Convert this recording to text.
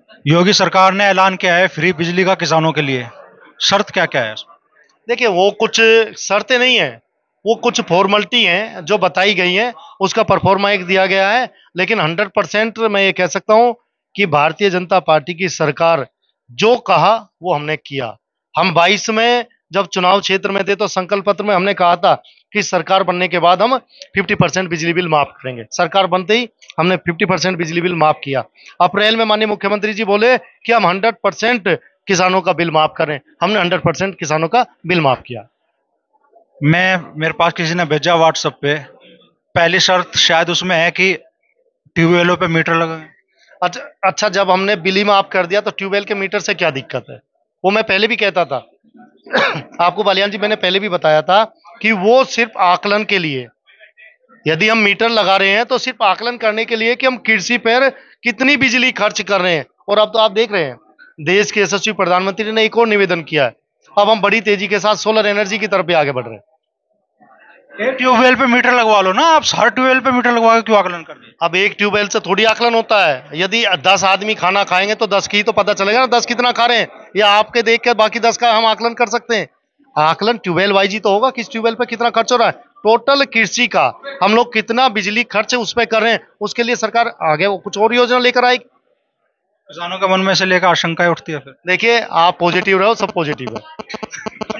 योगी सरकार ने ऐलान किया है फ्री बिजली का किसानों के लिए। शर्त क्या क्या है? देखिए, वो कुछ शर्तें नहीं है, वो कुछ फॉर्मेलिटी हैं जो बताई गई हैं, उसका परफॉर्मा एक दिया गया है। लेकिन 100% मैं ये कह सकता हूं कि भारतीय जनता पार्टी की सरकार जो कहा वो हमने किया। हम 22 में जब चुनाव क्षेत्र में थे तो संकल्प पत्र में हमने कहा था कि सरकार बनने के बाद हम 50% बिजली बिल माफ करेंगे। सरकार बनते ही हमने 50% बिजली बिल माफ किया। अप्रैल में माननीय मुख्यमंत्री जी बोले कि हम 100% किसानों का बिल माफ करें। हमने 100% किसानों का बिल माफ किया। मेरे पास किसी ने भेजा व्हाट्सएप पे। पहली शर्त शायद उसमें है कि ट्यूबवेलों पे मीटर लगे। अच्छा अच्छा, जब हमने बिल ही माफ कर दिया तो ट्यूबवेल के मीटर से क्या दिक्कत है? वो मैं पहले भी कहता था। आपको बालियान जी, मैंने पहले भी बताया था कि वो सिर्फ आकलन के लिए, यदि हम मीटर लगा रहे हैं तो सिर्फ आकलन करने के लिए कि हम कृषि पर कितनी बिजली खर्च कर रहे हैं। और अब तो आप देख रहे हैं, देश के यशस्वी प्रधानमंत्री ने एक और निवेदन किया है। अब हम बड़ी तेजी के साथ सोलर एनर्जी की तरफ भी आगे बढ़ रहे हैं। एक ट्यूबवेल पे मीटर लगवा लो ना, आप हर ट्यूबवेल पे मीटर लगवा के क्यों आकलन कर दिए? अब एक ट्यूबवेल से थोड़ी आकलन होता है। यदि 10 आदमी खाना खाएंगे तो 10 की तो पता चलेगा ना, 10 कितना खा रहे हैं, या आपके देख कर बाकी 10 का हम आकलन कर सकते हैं? आकलन ट्यूबवेल वाइज ही तो होगा, किस ट्यूबवेल पे कितना खर्च हो रहा है, टोटल कृषि का हम लोग कितना बिजली खर्च उस पर कर रहे हैं। उसके लिए सरकार आगे वो कुछ और योजना लेकर आएगी। किसानों के मन में से लेकर आशंकाएं उठती है फिर। देखिए, आप पॉजिटिव रहो, सब पॉजिटिव है।